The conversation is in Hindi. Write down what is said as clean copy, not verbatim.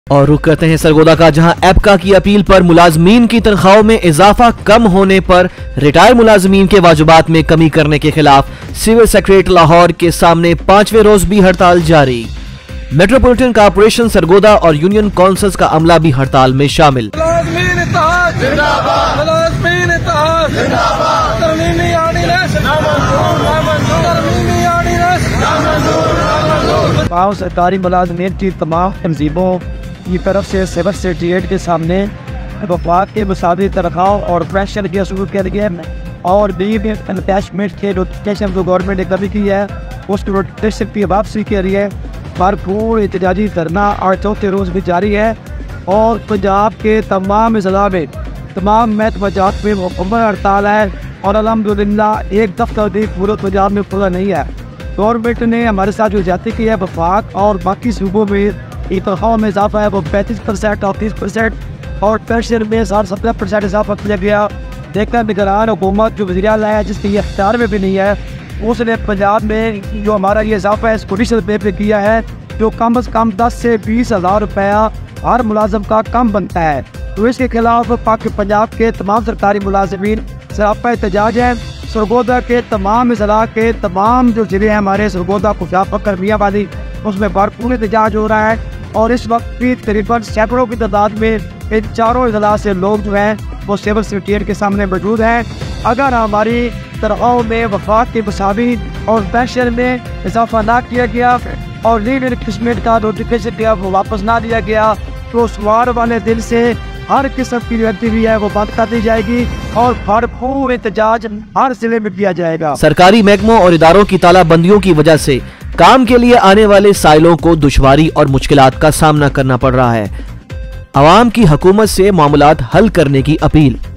और रुक करते हैं सरगोदा का, जहां एपका की अपील पर मुलाजमीन की तनख्वाहों में इजाफा कम होने पर रिटायर मुलाजमीन के वाजिबात में कमी करने के खिलाफ सिविल सेक्रेटरीट लाहौर के सामने 5वें रोज भी हड़ताल जारी। मेट्रोपॉलिटन कॉर्पोरेशन सरगोदा और यूनियन काउंसिल्स का अमला भी हड़ताल में शामिल। सरकारी मुलाजमीन की तमाम तंजीमों की तरफ से सिविल सेक्रेटरीट के सामने वफाक के मुसावी तनख्वाह और प्रेशर के शुरू किया गया और लीव अटैचमेंट के नोटिफिकेशन जो गवर्नमेंट ने कभी की है उसकी नोटिफिकेशन की वापसी के लिए भरपूर एहतजाजी धरना और चौथे रोज भी जारी है। और पंजाब के तमाम अजला में तमाम महकमात में मुकम्मल हड़ताल है और अल्हम्दुलिल्लाह एक दफ्तर भी पूरे पंजाब में खुला नहीं है। गवर्नमेंट ने हमारे साथ जो ज्यादती की है वफाक और बाकी सूबों में तनख्वाह में इजाफा है वो 35% और 30% और पेंशन में 70% इजाफा किया गया। देखकर निगरान हुकूमत जो वज़ीर आला है जिसके इख्तियार में भी नहीं है उसने पंजाब में जो हमारा ये इजाफा है स्कूटिशल पे पे किया है जो कम अज़ कम 10 से 20 हज़ार रुपया हर मुलाजम का कम बनता है। तो इसके खिलाफ पंजाब के तमाम सरकारी मुलाजमीन सरापा एहतजाज है। सरगोदा के तमाम अजला के तमाम जो ज़िले हैं हमारे सरगोदा खुशाफकर मियाँवाली उसमें भरपूर एहतजाज हो रहा है और इस वक्त भी तकरीबन सैकड़ों की तादाद में इन चारों अजला से लोग जो हैं वो सिविल सेक्रेटरीट के सामने मौजूद हैं। अगर हमारी तनख्वाहों में वफाक के मुसावी और पेंशन में इजाफा ना किया गया और लीव इंक्रीजमेंट का नोटिफिकेशन दिया वो वापस ना दिया गया तो सोमवार वाले दिन से हर किस्म की व्यक्ति भी है वो बंद कर दी जाएगी और भरपूर एहतजाज हर जिले में किया जाएगा। सरकारी महकमों और इदारों की तालाबंदियों की वजह से काम के लिए आने वाले साइलों को दुश्वारी और मुश्किलात का सामना करना पड़ रहा है। अवाम की हुकूमत से मामलात हल करने की अपील।